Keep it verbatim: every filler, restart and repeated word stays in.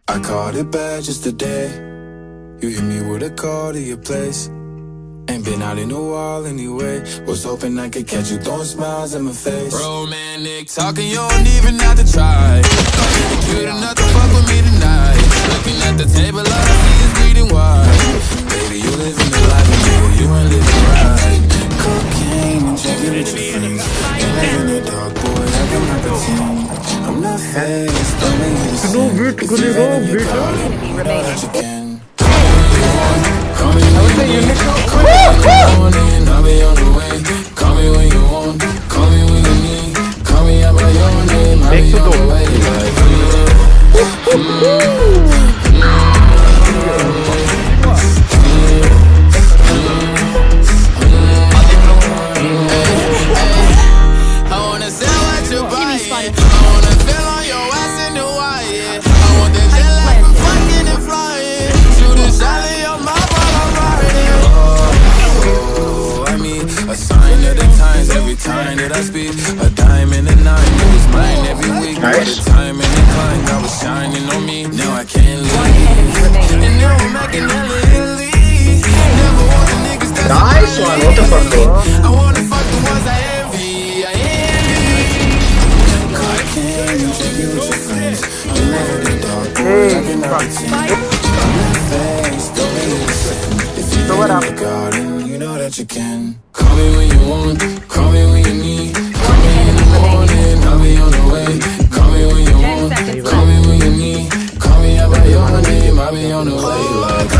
I caught it bad just today. You hit me with a call to your place. Ain't been out in a while anyway. Was hoping I could catch you throwing smiles in my face. Romantic talking, you don't even have to try. You're cute enough to fuck with me tonight. Looking at the table, all I see is bleeding wide. Baby, you living the life, and nigga, you ain't living right. Cocaine and drinking with your friends. You live in the dark, boy, I cannot pretend. I'm not faced, don't make me the same. If you're in your car, then you know that you can. Call me when you need, call me when you want it, I'll be on the way. Call me when you want, call me when you need. Call me out by your name, I'll be on the way. Like, I wanna sell what you're buying. I wanna feel on your ass in the wire. I want that jet like I'm fucking and flying. Shoot a shot in your mouth while I'm riding. Oh, I mean, a sign of the times every time that I speak. A dime and a nine, it was mine every week. By the time and the climb, God was shining on me. Now I can't leave. And now I'm making hella Italy. Never want the niggas that's nice one, what the fuck, bro? I wanna fuck the ones I envy. I envy. I can't you check it with your friends. I'm never the dog, boy, I cannot pretend. I'm not faced, don't make me listen. If you're in the garden, you know that you can. Call me when you want, call me when you need. Call me in the morning, I'll be on the way. Call me when you want, call me when you need. Call me out by your name, I'll be on the way. Like